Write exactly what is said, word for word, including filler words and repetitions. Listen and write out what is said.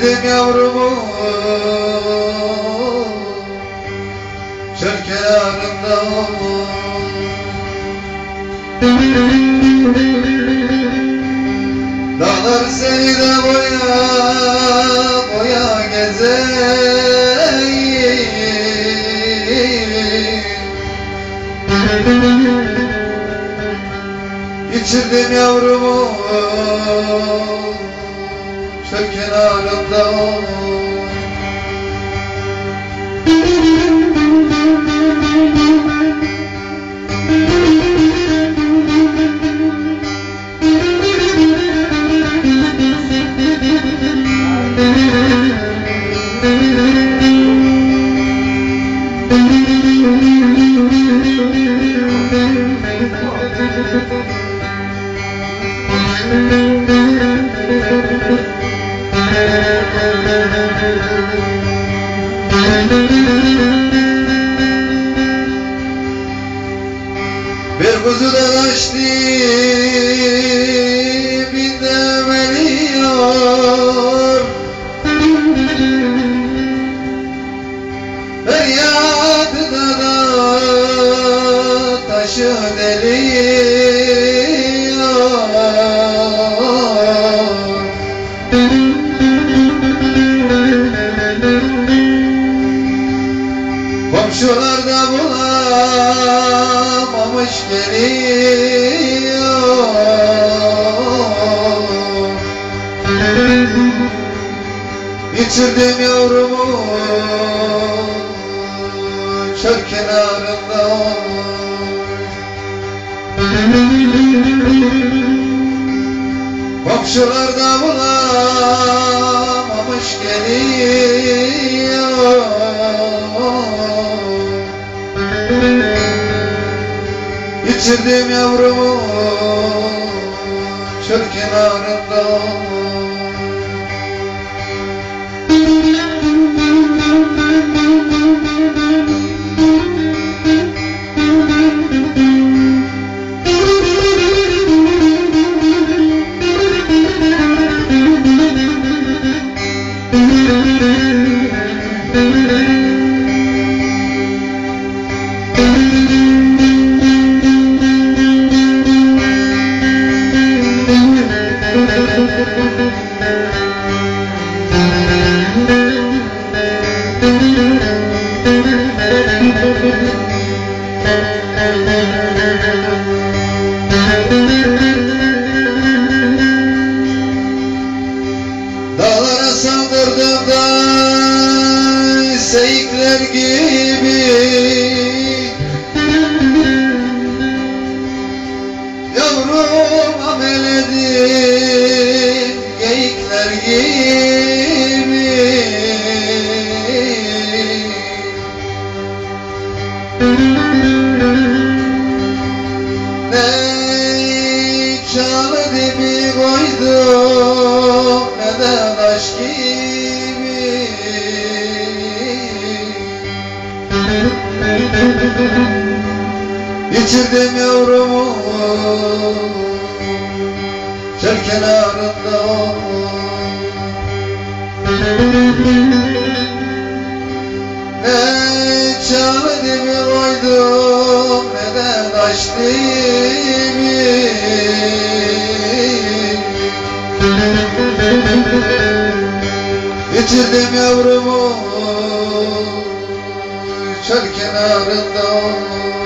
İçirdim yavrumu çöl kenarında. Dağlar seni de boya boya gezer. İçirdim yavrumu çöl kenarında. Bir kuzu da kaçtı binde veriyor. Feryadıda da taşı deliyor. Komşular da bulamamış geliyor. İçirdim yavrumu çöl kenarında. Komşular da bulamamış geliyor. İçirdim yavrumu çöl kenarında. Dağlara saldırdığımda seyikler gibi, yavrum ameledim geyikler gibi. Ne çalı dibi koydum ne de taş gibi. İçirdim yavrumu çöl kenarında. Ne çalı dibi koydum ne de taş dibi. İçirdim yavrumu çöl kenarında.